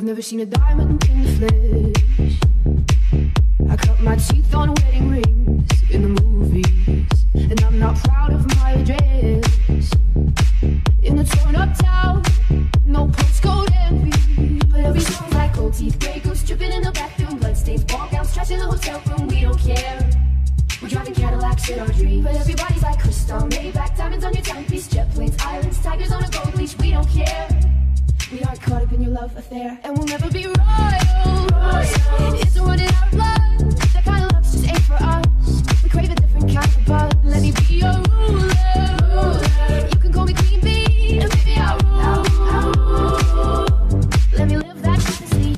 never seen a diamond in the flesh. I cut my teeth on wedding rings in the movies, and I'm not proud of my address. In a torn up town, no postcode envy, but every song's like gold teeth, grey goose dripping in the bathroom, bloodstains, ball gowns, trash in the hotel room. We don't care. We're driving Cadillacs in our dreams, but everybody's like crystal, Maybach, diamonds on your timepiece, jet planes, islands, tigers on a gold leash. We don't care. We aren't caught up in your love affair, and we'll never be royal. It's running out of blood. That kind of love's just ain't for us. We crave a different kind of bud. Let me be your ruler. You can call me Queen Bee, and baby I'll rule. Let me live that fantasy.